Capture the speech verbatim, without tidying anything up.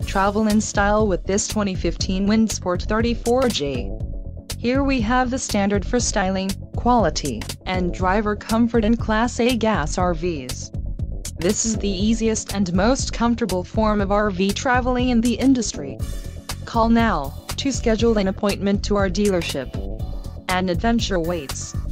Travel in style with this twenty fifteen Windsport thirty-four J. Here we have the standard for styling, quality, and driver comfort in Class A gas R Vs. This is the easiest and most comfortable form of R V traveling in the industry. Call now to schedule an appointment to our dealership. An adventure waits.